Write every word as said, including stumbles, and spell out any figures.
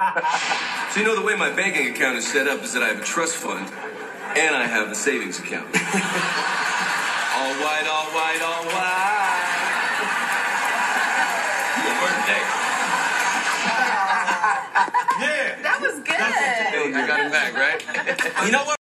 So you know the way my banking account is set up is that I have a trust fund and I have a savings account. All white, all white, all white. Good work, Nick. Yeah. That was good. Hey, I got him back, right? You know what?